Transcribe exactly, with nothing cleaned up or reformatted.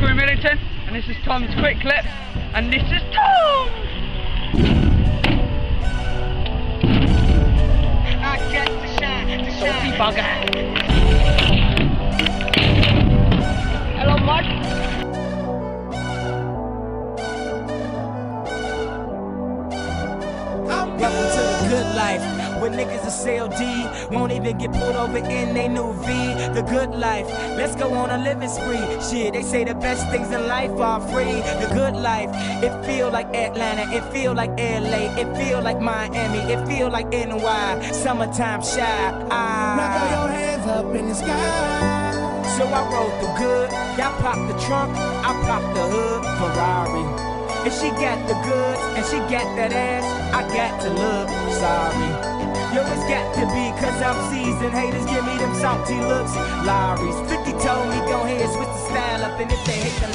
in Millington, and this is Tom's quick clip, and this is Tom! I get to shine, to Salty shine. bugger! Hello, Mud. Welcome to the good life, where niggas are C L D, won't even get pulled over in they new V. The good life, let's go on a living spree. Shit, they say the best things in life are free. The good life, it feel like Atlanta, it feel like L A, it feel like Miami, it feel like N Y, summertime shy. Ah. Now throw your hands up in the sky. So I rode the good, y'all pop the trunk, I pop the hood, Ferrari. If she got the goods and she got that ass, I got to look sorry. Yo, it's got to be cause I'm seasoned. Haters give me them salty looks. Lowry's fifty told me go ahead, switch the style up, and if they hate the